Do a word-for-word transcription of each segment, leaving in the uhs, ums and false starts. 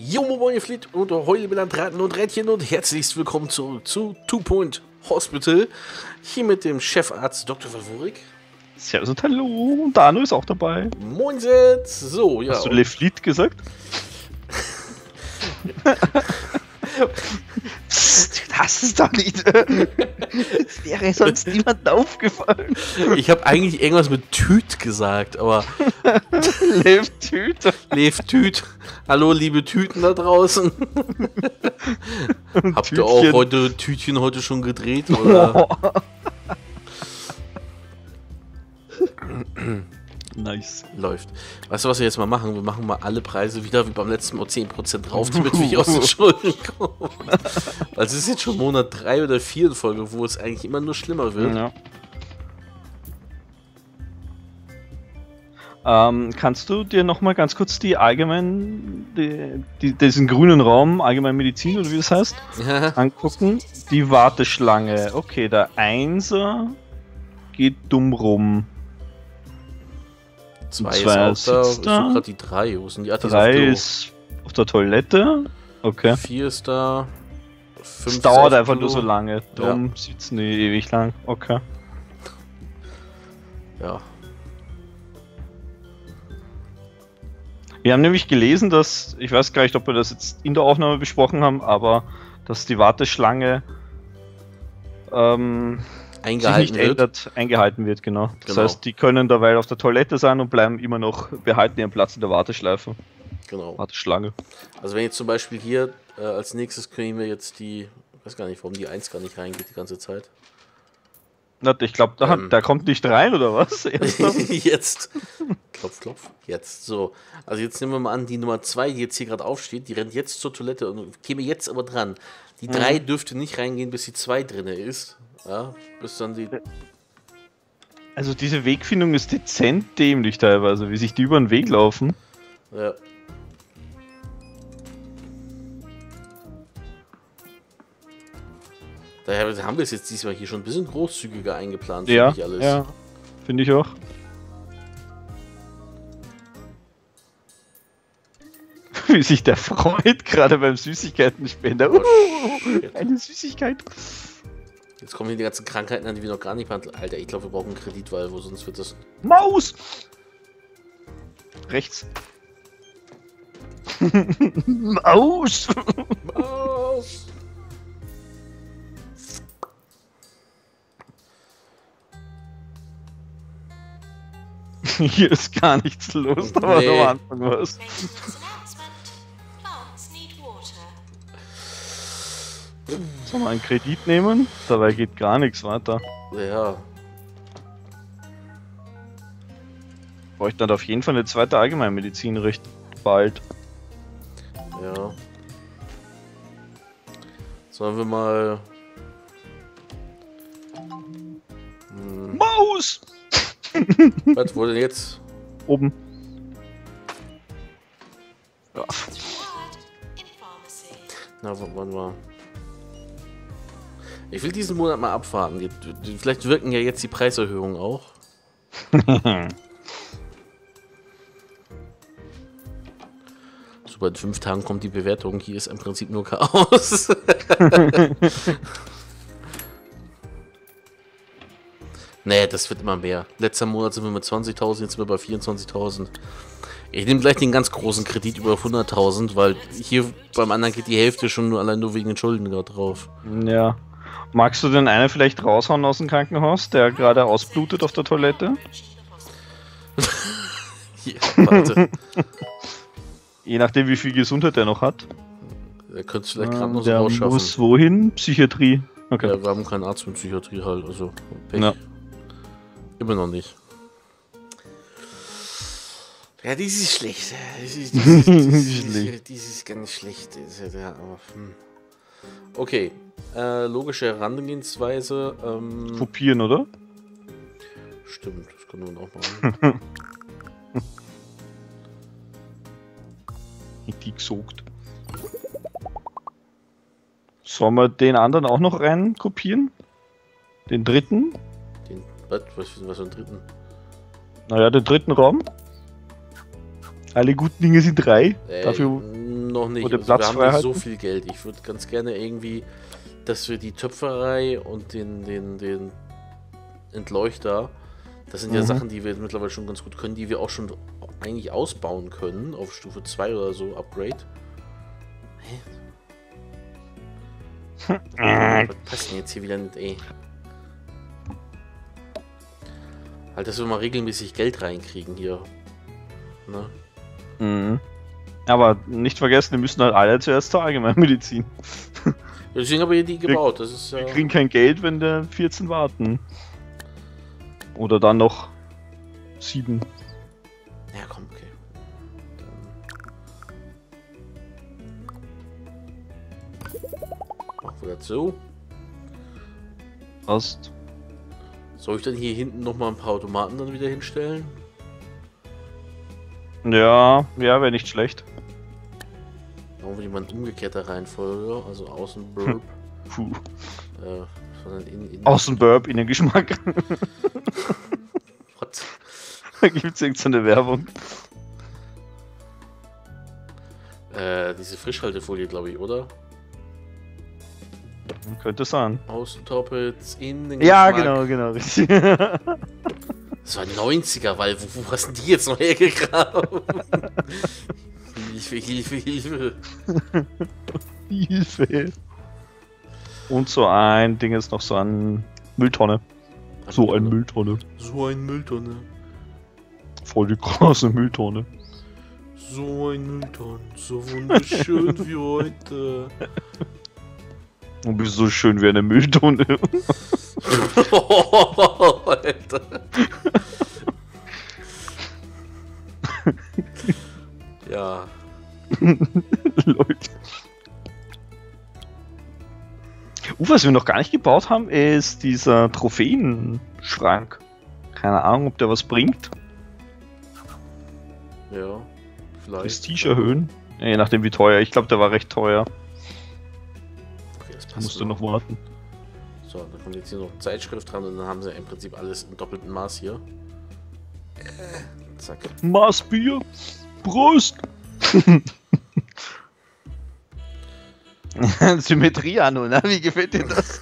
Jo, moin, ihr Fleet und Heule Ratten und Rädchen und herzlichst willkommen zurück zu Two Point Hospital. Hier mit dem Chefarzt Doktor Favorik. Servus und hallo, und Dano ist auch dabei. Moinset! So, ja. Hast du Le Fleet gesagt? Psst, du hast es doch nicht. Es wäre sonst niemandem aufgefallen. Ich habe eigentlich irgendwas mit Tüt gesagt, aber... Lev Tüt. Lev Tüt. Hallo, liebe Tüten da draußen. Habt ihr auch heute Tütchen heute schon gedreht, oder? Nice. Läuft. Weißt du, was wir jetzt mal machen? Wir machen mal alle Preise wieder wie beim letzten Mal zehn Prozent drauf, damit wir hier aus den Schulden kommen. Weil es ist jetzt schon Monat drei oder vier in Folge, wo es eigentlich immer nur schlimmer wird. Ja. Ähm, kannst du dir nochmal ganz kurz die allgemein, die, die, diesen grünen Raum, allgemein Medizin oder wie das heißt, Ja. angucken? Die Warteschlange. Okay, der Einser geht dumm rum. Zwei, Zwei ist auch da. Ich sitzt suche da. gerade die drei. Wo sind die? Ah, die Drei ist ist auf der Toilette. Okay. auf Klo. Vier ist da. Fünf Es ist dauert auf einfach Klo. nur so lange. Drum sitzen die ewig lang. Okay. Ja. Wir haben nämlich gelesen, dass, ich weiß gar nicht, ob wir das jetzt in der Aufnahme besprochen haben, aber dass die Warteschlange ähm, sich Eingehalten nicht wird. ändert, eingehalten wird, genau. Das Genau. heißt, die können derweil auf der Toilette sein und bleiben immer noch, behalten ihren Platz in der Warteschleife. Genau. Warteschlange. Also wenn jetzt zum Beispiel hier äh, als nächstes kriegen wir jetzt die, ich weiß gar nicht, warum die eins gar nicht reingeht die ganze Zeit. Na, ich glaube, da, Ähm. der kommt nicht rein, oder was? Ernsthaft? Jetzt. Klopf, klopf. Jetzt. So. Also jetzt nehmen wir mal an, die Nummer zwei, die jetzt hier gerade aufsteht, die rennt jetzt zur Toilette und käme jetzt aber dran. Die drei dürfte nicht reingehen, bis die zwei drinne ist. Ja, bis dann die... Also diese Wegfindung ist dezent dämlich teilweise, wie sich die über den Weg laufen. Ja. Daher haben wir es jetzt diesmal hier schon ein bisschen großzügiger eingeplant, Ja, finde ich alles. ja, finde ich auch. Wie sich der freut, gerade beim Süßigkeitenspender. Oh, Uh, shit. eine Süßigkeit. Jetzt kommen hier die ganzen Krankheiten an, die wir noch gar nicht behandeln. Alter, ich glaube, wir brauchen einen Kredit, weil wo sonst wird das... Maus! Rechts. Maus! Maus! Hier ist gar nichts los, aber Nee. am Anfang was. Sollen wir einen Kredit nehmen? Dabei geht gar nichts weiter. Ja, Bräuchte dann auf jeden Fall eine zweite Allgemeinmedizin recht bald. ja. Sollen wir mal... Hm, Maus! was wurde denn jetzt? Oben. Ja. Na, w- wann war... Ich will diesen Monat mal abwarten. Die- die- Vielleicht wirken ja jetzt die Preiserhöhungen auch. So, bei fünf Tagen kommt die Bewertung. Hier ist im Prinzip nur Chaos. Nee, das wird immer mehr. Letzter Monat sind wir mit zwanzigtausend, jetzt sind wir bei vierundzwanzigtausend. Ich nehme gleich den ganz großen Kredit über hunderttausend, weil hier beim anderen geht die Hälfte schon nur allein nur wegen den Schulden gerade drauf. Ja. Magst du den einen vielleicht raushauen aus dem Krankenhaus, der gerade ausblutet auf der Toilette? Hier, warte. Je nachdem, wie viel Gesundheit er noch hat. Der könnte es vielleicht gerade Ähm, noch so der rausschaffen. muss wohin? Psychiatrie. Okay. Ja, wir haben keinen Arzt mit Psychiatrie halt, also Pech. Ja. Immer noch nicht. Ja, die ist schlecht. Die ist, die ist, die ist, Schlecht. die ist ganz schlecht. Ja, aber, hm. Okay, äh, logische Herangehensweise. Ähm, Kopieren, oder? stimmt, das können wir auch machen. Die gesogt. Sollen wir den anderen auch noch rein kopieren? Den dritten? Den, was, was, was für einen dritten? Naja, den dritten Raum. Alle guten Dinge sind drei. Äh, Dafür noch nicht. Oder Also Platz wir haben frei nicht so halten? viel Geld. Ich würde ganz gerne irgendwie, dass wir die Töpferei und den, den, den Entleuchter, das sind ja Mhm. Sachen, die wir mittlerweile schon ganz gut können, die wir auch schon eigentlich ausbauen können, auf Stufe zwei oder so, Upgrade. Äh, Was passt denn jetzt hier wieder nicht, ey? Halt, dass wir mal regelmäßig Geld reinkriegen hier. Ne? Mhm. Aber nicht vergessen, wir müssen halt alle zuerst zur Allgemeinmedizin. Ja, deswegen haben wir hier die gebaut. Das ist ja. Wir kriegen kein Geld, wenn der vierzehn warten. Oder dann noch sieben. Ja, komm, okay. Dann machen wir das so. Passt. Soll ich dann hier hinten nochmal ein paar Automaten dann wieder hinstellen? Ja, ja, wäre nicht schlecht. Machen wir die mal in umgekehrter Reihenfolge. Also außen Burp. Puh. äh, sondern in, in Außenburp, Innengeschmack. What? Da gibt's irgendeine Werbung. Äh, diese Frischhaltefolie, glaube ich, oder? Könnte sein. Außentoppets, innen. Ja, genau, genau, richtig. Das war neunziger, weil wo, wo hast denn die jetzt noch hergegraben? Hilfe, Hilfe, Hilfe. Hilfe. Und so ein Ding ist noch so ein Mülltonne. So ein Mülltonne. So ein Mülltonne. Voll die große Mülltonne. So ein Mülltonne. So wunderschön wie heute. Du bist so schön wie eine Mülltonne. Oh, Alter. Ja. Leute. Uh, was wir noch gar nicht gebaut haben, ist dieser Trophäenschrank. Keine Ahnung, ob der was bringt. Ja. Vielleicht. Prestige erhöhen. Je nachdem wie teuer. Ich glaube, der war recht teuer. Okay, das Da passt musst du noch warten. So, dann kommt jetzt hier noch Zeitschrift dran und dann haben sie im Prinzip alles im doppelten Maß hier. Zack. Maßbier. Prost. Symmetrie, Anno, ne? Wie gefällt dir das?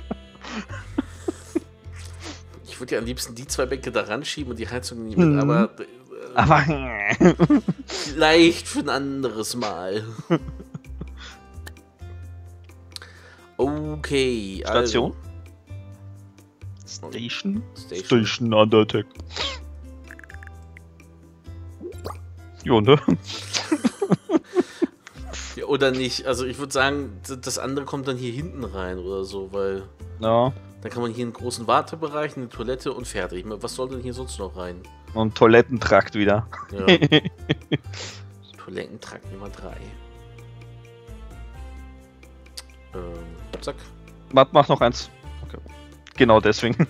Ich würde ja am liebsten die zwei Bänke da ranschieben und die Heizung nicht mit, Mhm. aber äh, Aber. vielleicht für ein anderes Mal. Okay. Station? Also, Station? Station. Station Undertake. Jo, ne? Ja, oder nicht. Also ich würde sagen, d- das andere kommt dann hier hinten rein oder so, weil Ja. dann kann man hier einen großen Wartebereich, eine Toilette und fertig. Ich meine, was soll denn hier sonst noch rein? Und Toilettentrakt wieder. Ja. Toilettentrakt Nummer drei. Ähm, zack. Warte, mach noch eins. Okay. Genau deswegen.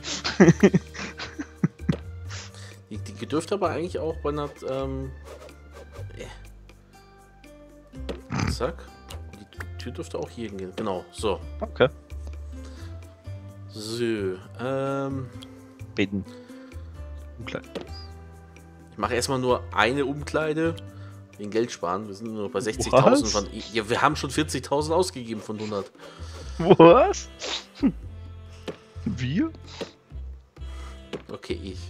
Die, die dürfte aber eigentlich auch bei einer. Ähm, äh. Zack. Die Tür dürfte auch hier hingehen. Genau, so. Okay. So. Ähm, Beten. Okay. ich mache erstmal nur eine Umkleide. Wegen Geld sparen. Wir sind nur noch bei sechzigtausend. Was? Von, ja, wir haben schon vierzigtausend ausgegeben von hundert. Was? Wir? Okay, ich.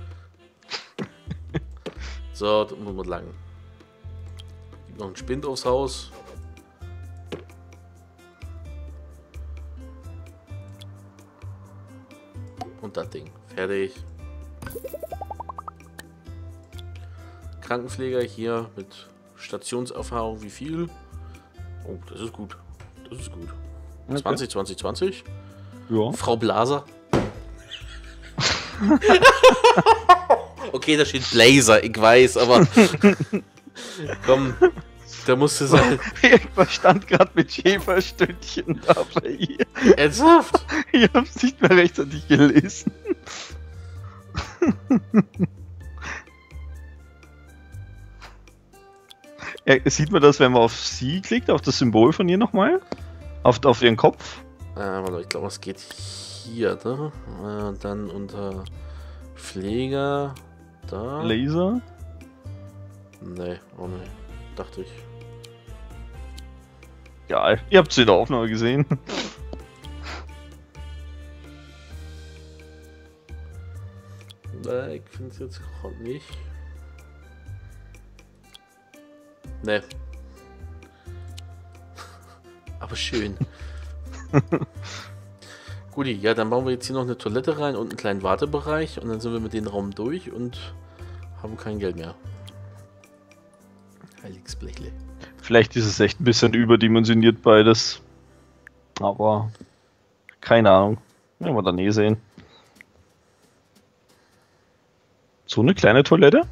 So, da muss man lang. Gibt noch einen Spind aufs Haus. Und das Ding. Fertig. Krankenpfleger hier mit Stationserfahrung. Wie viel? Oh, das ist gut. Das ist gut. Okay. zwanzig, zwanzig, zwanzig. Ja. Frau Blaser. Okay, da steht Blazer, ich weiß, aber komm, da musste sein. Irgendwas stand gerade mit Schäferstündchen da bei ihr. Ernsthaft? Ich hab's nicht mehr rechtzeitig gelesen. Ja, sieht man das, wenn man auf sie klickt, auf das Symbol von ihr nochmal? Auf, auf ihren Kopf? Äh, warte, ich glaube, es geht hier, ne? Äh, dann unter Pfleger, da. Laser? Nee, oh nee, dachte ich. egal. Ihr habt es in der Aufnahme gesehen. Nein, ich finde es jetzt gerade nicht. Ne. Aber schön. Guti, ja, dann bauen wir jetzt hier noch eine Toilette rein und einen kleinen Wartebereich und dann sind wir mit dem Raum durch und haben kein Geld mehr. Heiliges Blechle. Vielleicht ist es echt ein bisschen überdimensioniert beides. Aber keine Ahnung. Werden wir dann eh sehen. So eine kleine Toilette?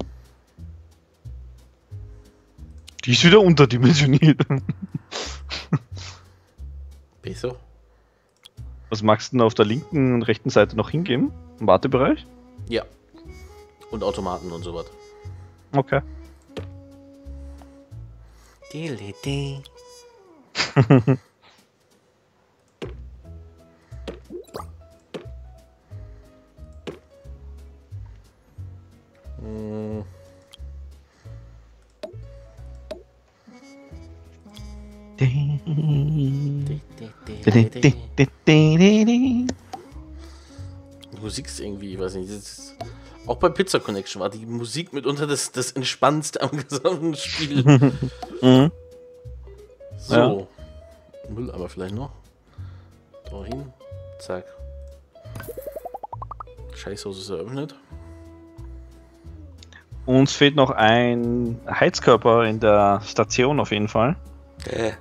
Die ist wieder unterdimensioniert. Besser? Was magst du denn auf der linken und rechten Seite noch hingeben? Im Wartebereich? Ja. Und Automaten und sowas. Okay. hm. Die Musik ist irgendwie, ich weiß nicht, das ist, auch bei Pizza Connection war die Musik mitunter das, das Entspannendste am gesamten Spiel. Mhm. So. Ja. Mülleimer vielleicht noch. Da hin. Zack. Scheißhaus ist eröffnet. Uns fehlt noch ein Heizkörper in der Station auf jeden Fall. Äh.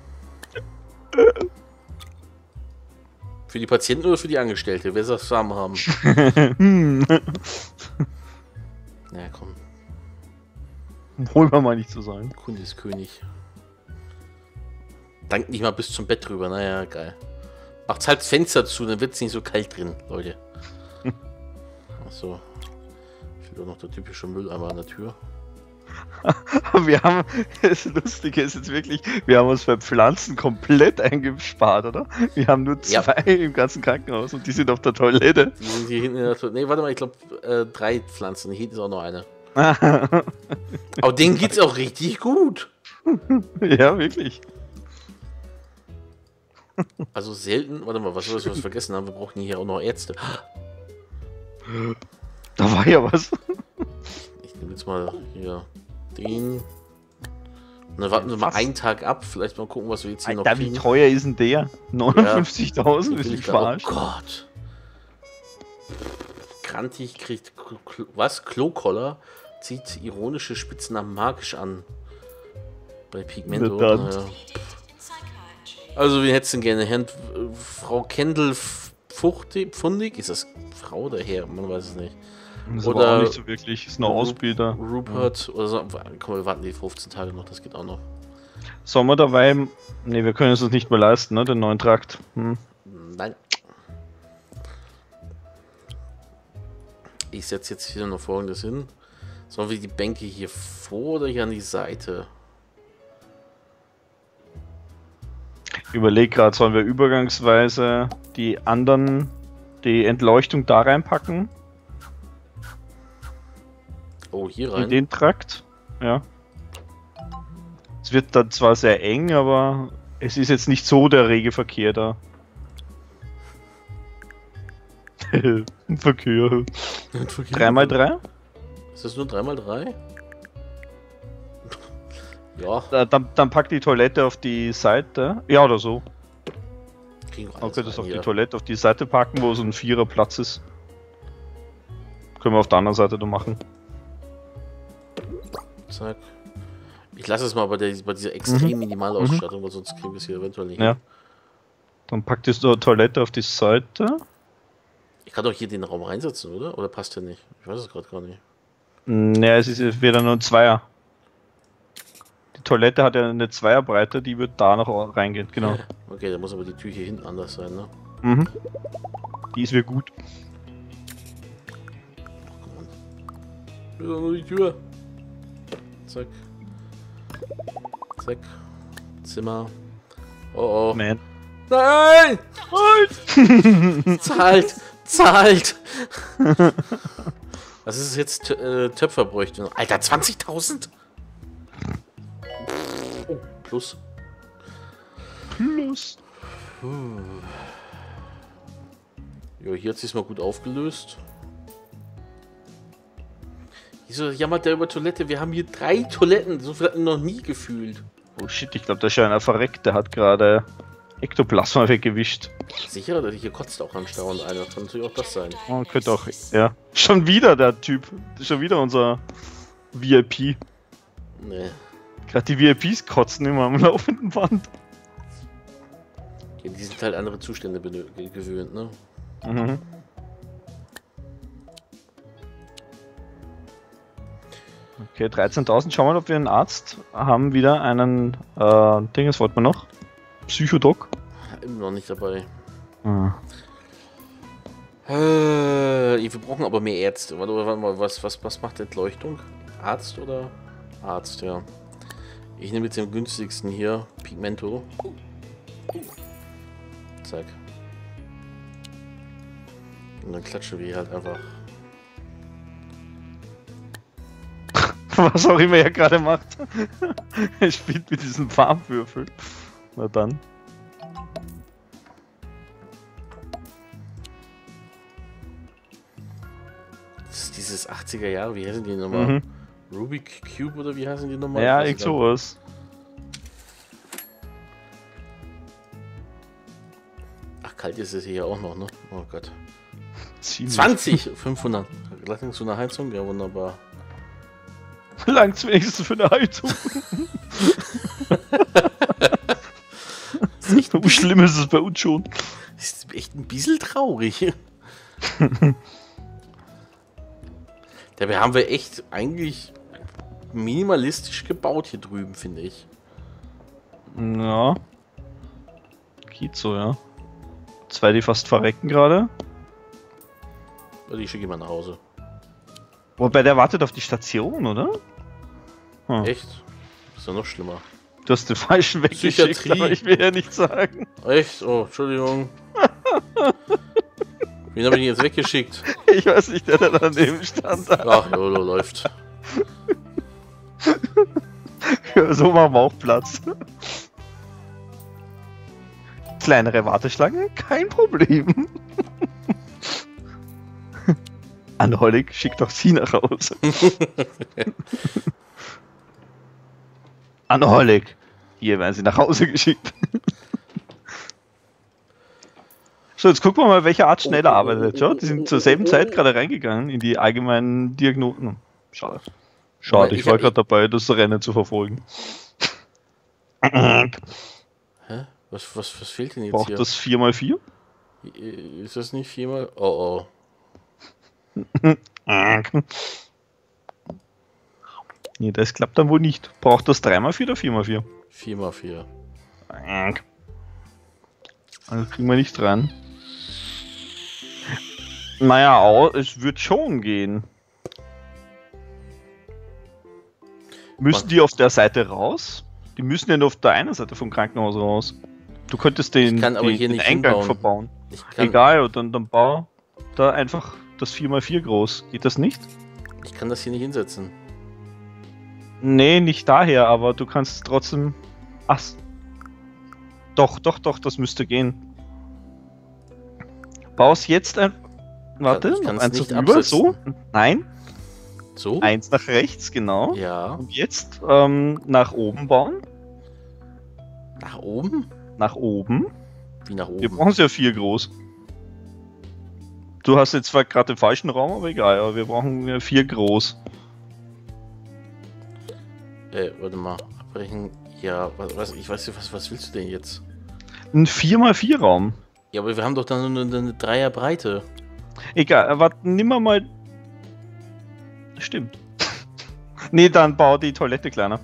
Für die Patienten oder für die Angestellte? Wer soll das zusammen haben? Na komm. Wollen wir mal nicht so sein. Kunde ist König. Dank nicht mal bis zum Bett rüber. Naja, geil. Macht's halt das Fenster zu, dann wird's nicht so kalt drin, Leute. Achso. Fehlt auch noch der typische Mülleimer an der Tür. Wir haben, das Lustige ist jetzt wirklich, wir haben uns bei Pflanzen komplett eingespart, oder? Wir haben nur zwei ja. im ganzen Krankenhaus und die sind auf der Toilette. Die sind hier hinten in der Toilette. Ne, warte mal, ich glaube äh, drei Pflanzen. Hier ist auch noch eine. Aber denen geht's auch richtig gut. Ja, wirklich. Also selten, warte mal, was wir was vergessen haben, wir brauchen hier auch noch Ärzte. Da war ja was. Ich nehme jetzt mal hier den. Und dann warten wir mal einen Tag ab, vielleicht mal gucken, was wir jetzt hier Alter, noch kriegen. wie teuer ist denn der? neunundfünfzigtausend? Ja, Wie oh falsch? Gott. Krantig kriegt Klo, was? Klokoller zieht ironische Spitznamen magisch an. Bei Pigmento. Naja. Also, wie hättest du denn gerne? Herrn, äh, Frau Kendall Fuchtig, Pfundig? Ist das Frau oder Herr? Man weiß es nicht. Das oder war auch nicht so wirklich, ist nur Ausbilder. Rupert, ja. Oder so. Komm, wir warten die fünfzehn Tage noch, das geht auch noch. Sollen wir dabei. Ne, wir können es uns nicht mehr leisten, ne? Den neuen Trakt. Hm. Nein. Ich setze jetzt hier noch folgendes hin. Sollen wir die Bänke hier vor oder hier an die Seite? Ich überlege gerade, sollen wir übergangsweise die anderen, die Entleuchtung da reinpacken? Oh, hier rein? In den Trakt, ja. Es wird dann zwar sehr eng, aber es ist jetzt nicht so der rege Verkehr da. Verkehr. drei mal drei? Ist das nur drei mal drei? Ja. Da, dann, dann pack die Toilette auf die Seite. Ja, oder so. Kriegen wir Okay, das auf hier. die Toilette auf die Seite packen, wo so ein Vierer Platz ist. Können wir auf der anderen Seite da machen. Zack. Ich lasse es mal bei, der, bei dieser extrem Mhm. minimalen Ausstattung, weil sonst kriegen wir es hier eventuell nicht. Ja. hin. Dann packt die Toilette auf die Seite. Ich kann doch hier den Raum reinsetzen, oder? Oder passt der nicht? Ich weiß es gerade gar nicht. Naja, es ist wieder nur ein Zweier. Die Toilette hat ja eine Zweierbreite, die wird da noch reingehen, genau. Okay, da muss aber die Tür hier hinten anders sein, ne? Mhm. Die ist mir gut. Wieder nur die Tür. Zack. Zack. Zimmer. Oh oh. Man. Nein! Halt! Zahlt! Zahlt! Was ist es jetzt? Äh, Töpferbräuchte. Alter, zwanzigtausend? Oh, plus. Plus. Puh. Jo, hier hat sich's mal gut aufgelöst. Wieso jammert der über Toilette? Wir haben hier drei Toiletten. So viel hatten wir noch nie gefühlt. Oh shit, ich glaube, da ist schon einer verreckt. Der hat gerade Ektoplasma weggewischt. Sicher? Oder hier kotzt auch andauernd einer. Das kann natürlich auch das sein. Oh, könnte auch, ja. Schon wieder der Typ. Schon wieder unser V I P. Nee. Gerade die V I Ps kotzen immer am laufenden Band. Ja, die sind halt andere Zustände gewöhnt, ne? Mhm. Okay, dreizehntausend. Schauen wir mal, ob wir einen Arzt haben. Wieder einen, äh, Ding, was wollten wir noch? Psychodoc? Immer noch nicht dabei. Ah. Äh, wir brauchen aber mehr Ärzte. Warte, warte mal, was, was, was macht Entleuchtung? Arzt oder? Arzt, ja. Ich nehme jetzt den günstigsten hier. Pigmento. Zack. Und dann klatschen wir hier halt einfach. Was auch immer er gerade macht. Er spielt mit diesem Farbwürfel. Na dann. Das ist dieses achtziger Jahre, wie heißen die nochmal? Mhm. Rubik Cube oder wie heißen die nochmal? Ja, irgend sowas. Ach, kalt ist es hier auch noch, ne? Oh Gott. Ziemlich. zwanzig! fünfhundert. Lass zu einer Heizung? Ja, wunderbar. Langt's wenigstens für eine Heizung. So schlimm ist es bei uns schon. Das ist echt ein bisschen traurig. Dabei haben wir echt eigentlich minimalistisch gebaut hier drüben, finde ich. Ja. Geht so, ja. Zwei, die fast verrecken gerade. Also ich schicke ihn mal nach Hause. Wobei der wartet auf die Station, oder? Hm. Echt? Ist ja noch schlimmer. Du hast den falschen weggeschickt, Psychiatrie. aber ich will ja nicht sagen. Echt? Oh, Entschuldigung. Wen habe ich denn jetzt weggeschickt? Ich weiß nicht, der da daneben stand. Ach, Jolo läuft. Ja, so machen wir auch Platz. Kleinere Warteschlange? Kein Problem. Anholig, schick doch sie nach Hause. Anholig. Hier werden sie nach Hause geschickt. So, jetzt gucken wir mal, welche Art schneller arbeitet. Schau, die sind zur selben Zeit gerade reingegangen in die allgemeinen Diagnosen. Schade. Schade, ich, ich war gerade dabei, das Rennen zu verfolgen. Hä? Was, was, was fehlt denn jetzt Braucht hier? das vier mal vier? Ist das nicht vier mal? Oh, oh. Nee, das klappt dann wohl nicht. Braucht das drei mal vier oder vier mal vier? vier mal vier. Also kriegen wir nicht rein. Naja, auch, es wird schon gehen. Müssen die auf der Seite raus? Die müssen ja nur auf der einen Seite vom Krankenhaus raus. Du könntest den, Ich kann aber den, hier den nicht Eingang hinbauen. verbauen. Ich kann, Egal, dann, dann bau da einfach das vier mal vier groß. Geht das nicht? ich kann das hier nicht hinsetzen. Nee, nicht daher, aber du kannst trotzdem... Ach, doch, doch, doch, das müsste gehen. Baus jetzt ein... Warte, Ich kann's noch eins nicht über, absetzen. so? Nein, So? eins nach rechts, genau. Ja. Und jetzt ähm, nach oben bauen. Nach oben? Nach oben. Wie nach Wir oben? brauchen es ja vier groß. Du hast jetzt zwar gerade den falschen Raum, aber egal, aber wir brauchen ja vier groß. Äh, warte mal. Abbrechen. Ja, was, was, ich weiß nicht, was, was willst du denn jetzt? Ein vier mal vier Raum. Ja, aber wir haben doch dann nur eine, eine Dreierbreite. Egal, aber nimm mal mal... Stimmt. Nee, dann bau die Toilette kleiner.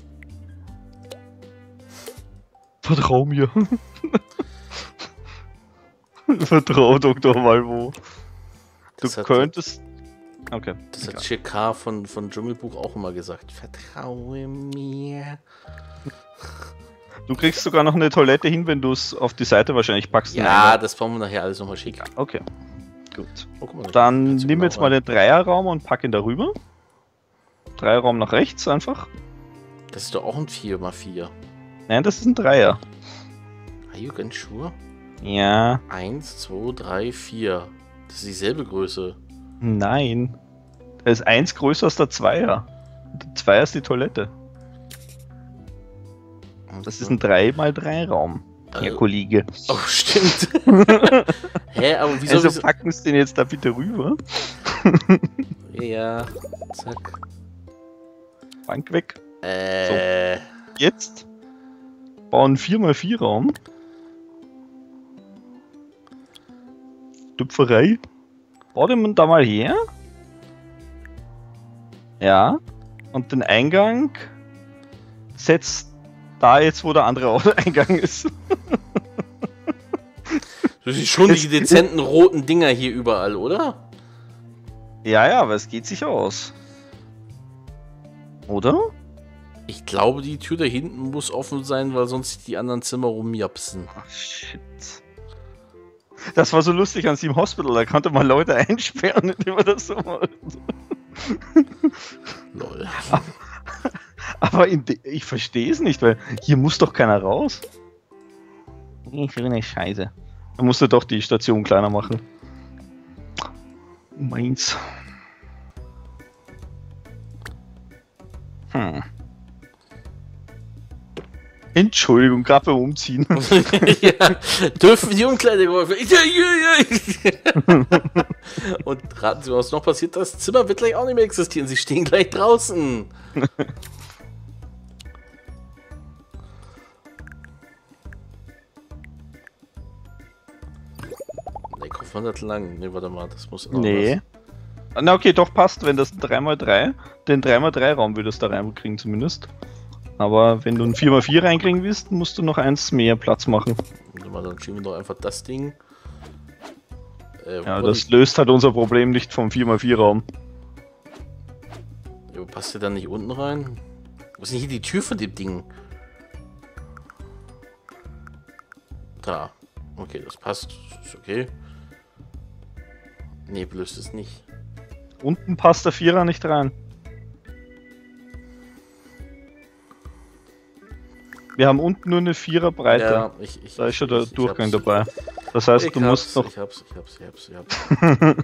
Vertrau mir. Vertrau Doktor Malvo. Du Das hat- könntest... Okay. Das egal. hat J K von, von Dschungelbuch auch immer gesagt. Vertraue mir. Du kriegst sogar noch eine Toilette hin, wenn du es auf die Seite wahrscheinlich packst. Ja, das bauen wir nachher alles nochmal schick. Okay. Gut. Oh, guck mal, Dann kannst du nimm genau jetzt mal rein. den Dreierraum und pack ihn darüber. Dreierraum nach rechts einfach. Das ist doch auch ein vier mal vier. Nein, das ist ein Dreier. Are you ganz sure? Ja. Eins, zwei, drei, vier. Das ist dieselbe Größe. Nein. Da ist eins größer als der Zweier. Der Zweier ist die Toilette. Das ist ein drei mal drei Raum, Herr Also, Kollege. Oh, stimmt. Hä, aber wieso? Also wieso? packen Sie den jetzt da bitte rüber. Ja, zack. Bank weg. Äh. Jetzt bauen einen vier mal vier Raum. Tupferei. Bau den da mal her. Ja. Und den Eingang setzt da jetzt, wo der andere Eingang ist. Du siehst schon die dezenten roten Dinger hier überall, oder? Ja, ja, aber es geht sich aus. Oder? Ich glaube, die Tür da hinten muss offen sein, weil sonst die anderen Zimmer rumjapsen. Ach, shit. Das war so lustig an Steam Hospital, da konnte man Leute einsperren, indem man das so macht. Lol. Aber in ich verstehe es nicht, weil hier muss doch keiner raus. Ich will eine Scheiße. Man musste doch die Station kleiner machen. Meins. Hm. Entschuldigung, gerade beim Umziehen. Ja, dürfen die Umkleideräume. Und raten Sie, was noch passiert? Das Zimmer wird gleich auch nicht mehr existieren. Sie stehen gleich draußen. Ne, hundert lang. Ne, warte mal, das muss. Nee. Was. Na okay, doch passt, wenn das ein drei mal drei, den drei mal drei Raum würdest du da reinkriegen zumindest. Aber wenn du ein vier mal vier reinkriegen willst, musst du noch eins mehr Platz machen. Warte mal, dann schieben wir doch einfach das Ding. Äh, ja, das löst halt unser Problem nicht vom vier mal vier Raum. Ja, passt der dann nicht unten rein? Wo ist denn hier die Tür von dem Ding? Da. Okay, das passt. Ist okay. Nee, löst es nicht. Unten passt der Vierer nicht rein. Wir haben unten nur eine Vierer Breite. Ja, ich, ich, da ist schon der ich, Durchgang ich dabei. Das heißt, ich du musst noch... Ich hab's, ich hab's, ich hab's, ich hab's.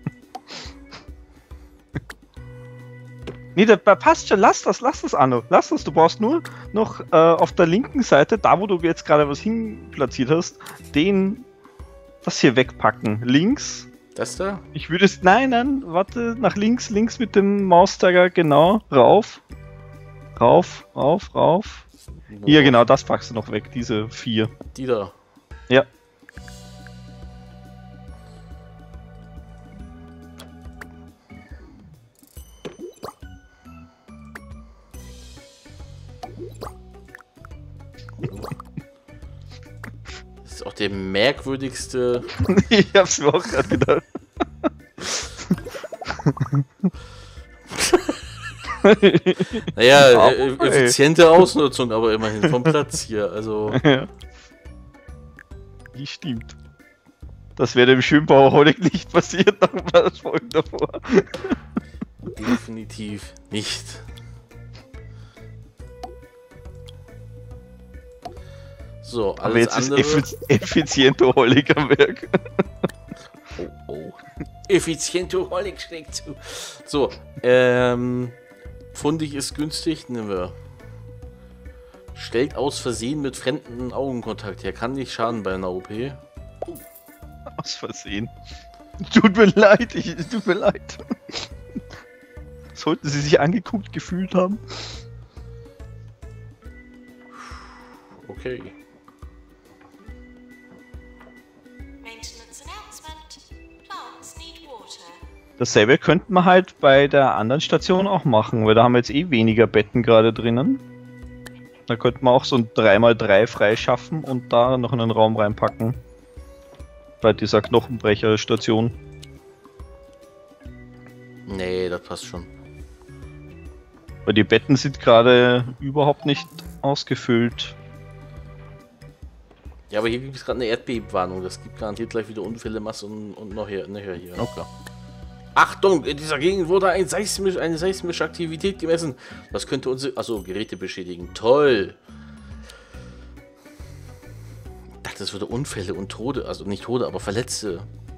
Nee, da passt schon. Lass das, lass das, Anno. Lass das. Du brauchst nur noch äh, auf der linken Seite, da wo du jetzt gerade was hin platziert hast, den... das hier wegpacken. Links. Das da? Ich würde es... Nein, nein, warte. Nach links, links mit dem Mauszeiger, genau. Rauf. Rauf, rauf, rauf. Wo Hier, rauf? genau, das packst du noch weg. Diese vier. Die da. Ja. Das ist auch der merkwürdigste. Ich hab's mir auch gerade gedacht. Naja, Aber, äh, effiziente Ausnutzung, aber immerhin vom Platz hier. Also. Ja. Die stimmt. Das wäre dem Schönbauer nicht passiert, nach das Folgen davor. Definitiv nicht. So, alles Aber jetzt andere. ist effiz effiziente Holik am Werk. Oh, oh. Effiziente Holik schlägt zu. So, ähm. Fundig ist günstig, nehmen wir. Stellt aus Versehen mit fremden Augenkontakt her. Kann nicht schaden bei einer O P. Aus Versehen. Tut mir leid, ich, es tut mir leid. Sollten Sie sich angeguckt gefühlt haben. Okay. Dasselbe könnten wir halt bei der anderen Station auch machen, weil da haben wir jetzt eh weniger Betten gerade drinnen. Da könnten wir auch so ein drei mal drei freischaffen und da noch einen Raum reinpacken. Bei dieser Knochenbrecher-Station. Nee, das passt schon. Weil die Betten sind gerade überhaupt nicht ausgefüllt. Ja, aber hier gibt es gerade eine Erdbebenwarnung. Das gibt garantiert gleich wieder Unfälle, Masse und, und noch hier. Nachher hier. Okay. Achtung, in dieser Gegend wurde ein Seismisch, eine seismische Aktivität gemessen. Das könnte unsere... Achso, Geräte beschädigen. Toll. das würde Unfälle und Tode, also nicht Tode, aber Verletzte.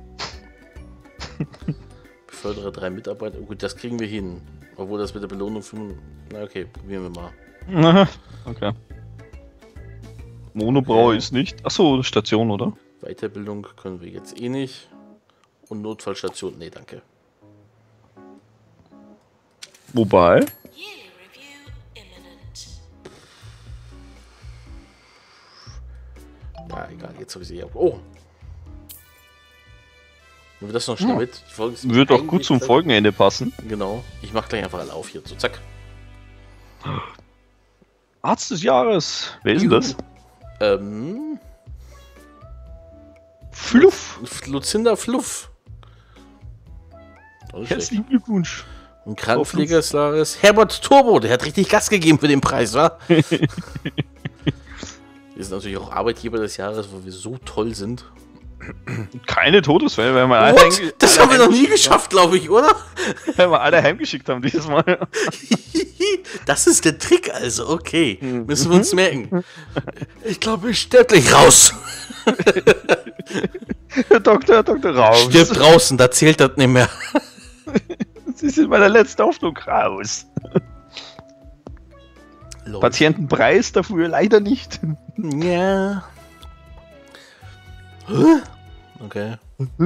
Befördere drei Mitarbeiter. Gut, das kriegen wir hin. Obwohl das mit der Belohnung fünf. Na okay, probieren wir mal. Okay. Monobrau okay. ist nicht. Achso, Station, oder? Weiterbildung können wir jetzt eh nicht. Und Notfallstation, nee, danke. Wobei? Ja, egal, jetzt habe ich sie ja. Oh! Nehmen wir das noch schnell ja. mit. Die Folge ist Wird auch gut zum Folgenende passen. Genau. Ich mache gleich einfach alle auf hier. So, zack. Arzt des Jahres. Wer ist denn das? Ähm. Fluff. Lucinda Fluff. Herzlichen Glückwunsch. Und Krankenpfleger des Jahres Herbert Turbo. Der hat richtig Gas gegeben für den Preis, wa? Wir sind natürlich auch Arbeitgeber des Jahres, weil wir so toll sind. Keine Todesfälle, weil wir alle heimgeschickt Das haben wir noch nie geschafft, glaube ich, oder? Weil wir alle heimgeschickt haben dieses Mal. Das ist der Trick also, okay. Müssen wir uns merken. Ich glaube, ich sterbe gleich raus. Herr Doktor, Herr Doktor, raus. Stirbt draußen, da zählt das nicht mehr. Sie sind bei der letzten Hoffnung raus. Lol. Patientenpreis dafür leider nicht. Ja. Okay.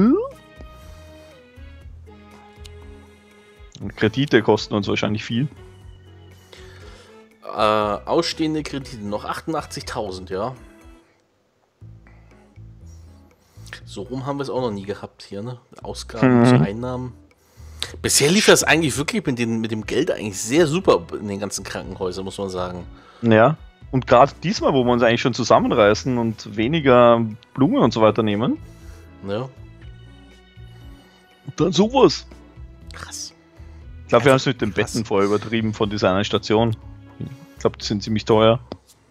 Und Kredite kosten uns wahrscheinlich viel. Äh, ausstehende Kredite noch achtundachtzigtausend, ja. So rum haben wir es auch noch nie gehabt hier, ne? Ausgaben mhm. zu Einnahmen. Bisher lief das eigentlich wirklich mit, den, mit dem Geld eigentlich sehr super in den ganzen Krankenhäusern, muss man sagen. Ja, und gerade diesmal, wo wir uns eigentlich schon zusammenreißen und weniger Blumen und so weiter nehmen. Ja. Und dann sowas. Krass. Ich glaube, wir haben es mit den Betten vorher übertrieben von dieser einen Station. Ich glaube, die sind ziemlich teuer.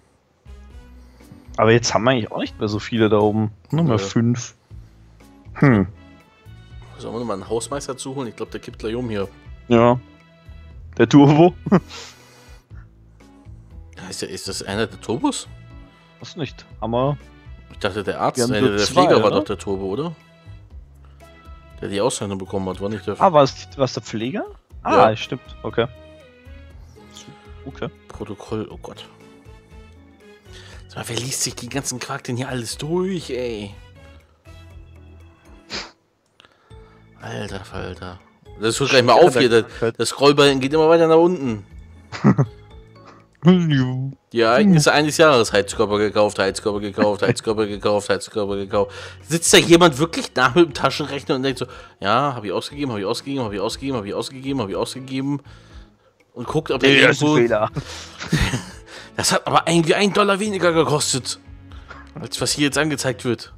Aber jetzt haben wir eigentlich auch nicht mehr so viele da oben. Nur mal ja. fünf. Hm. Sollen wir nochmal einen Hausmeister zuholen? Ich glaube, der kippt gleich um hier. Ja. Der Turbo. Ist, der, ist das einer der Turbos? Was nicht? Hammer. Ich dachte, der Arzt, nee, der, der zwei, Pfleger oder? War doch der Turbo, oder? Der die Auszeichnung bekommen hat, war nicht der. Ah, war es der Pfleger? Ah, ja. Stimmt. Okay. Okay. Protokoll, oh Gott. Sag mal, wer liest sich den ganzen Quark denn hier alles durch, ey? Alter Falter. Das hört gleich mal auf hier. Der, der Scrollbalken geht immer weiter nach unten. Die Ereignisse eines Jahres. Heizkörper gekauft, Heizkörper gekauft, Heizkörper gekauft, Heizkörper gekauft. Sitzt da jemand wirklich nach mit dem Taschenrechner und denkt so, ja, habe ich ausgegeben, habe ich ausgegeben, habe ich ausgegeben, habe ich ausgegeben, habe ich ausgegeben. Und guckt, ob er irgendwo... Fehler. Das hat aber irgendwie ein Dollar weniger gekostet, als was hier jetzt angezeigt wird.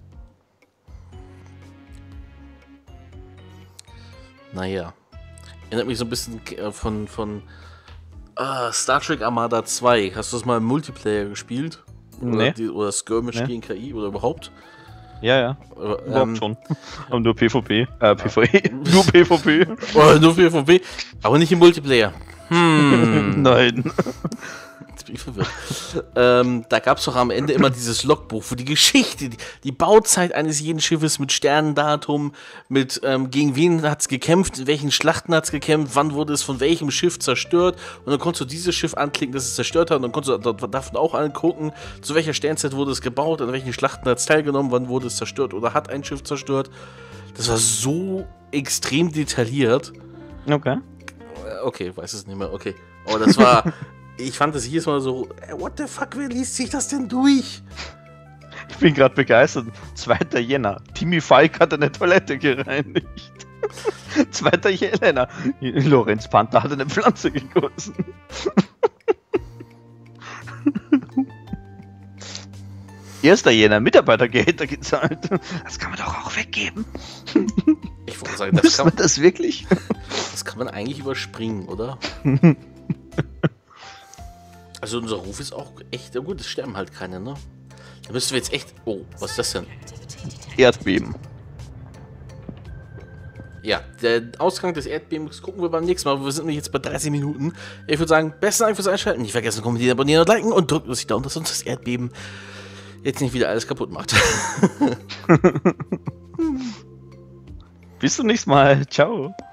Naja. Erinnert mich so ein bisschen von, von uh, Star Trek Armada zwei. Hast du das mal im Multiplayer gespielt? Nee. Oder, oder Skirmish nee. gegen K I oder überhaupt? Ja, ja. Aber, überhaupt ähm, schon. Aber nur PvP. Äh, PvE. Nur PvP. Oh, nur PvP. Aber nicht im Multiplayer. Hm. Nein. Jetzt bin ich verwirrt. ähm, da gab es doch am Ende immer dieses Logbuch, wo die Geschichte, die, die Bauzeit eines jeden Schiffes mit Sternendatum, mit ähm, gegen wen hat es gekämpft, in welchen Schlachten hat es gekämpft, wann wurde es von welchem Schiff zerstört. Und dann konntest du dieses Schiff anklicken, das es zerstört hat. Und dann konntest du davon auch angucken, zu welcher Sternzeit wurde es gebaut, an welchen Schlachten hat es teilgenommen, wann wurde es zerstört oder hat ein Schiff zerstört. Das war so extrem detailliert. Okay. Okay, weiß es nicht mehr, okay. Aber das war, ich fand das jedes Mal so, what the fuck, wer liest sich das denn durch? Ich bin gerade begeistert. zweiter Jänner. Timmy Falk hat eine Toilette gereinigt. zweiter Jänner. Lorenz Panther hat eine Pflanze gegossen. erster Jänner. Mitarbeitergehälter gezahlt. Das kann man doch auch weggeben. Ich wollte sagen, das kann man das wirklich? Das kann man eigentlich überspringen, oder? Also unser Ruf ist auch echt, ja gut, es sterben halt keine, ne? Da müssten wir jetzt echt, oh, was ist das denn? Erdbeben. Ja, der Ausgang des Erdbebens gucken wir beim nächsten Mal. Wir sind nämlich jetzt bei dreißig Minuten. Ich würde sagen, besten Dank fürs Einschalten. Nicht vergessen, kommentieren, abonnieren und liken und drückt uns die Daumen, dass uns das Erdbeben Jetzt nicht wieder alles kaputt macht. Bis zum nächsten Mal. Ciao.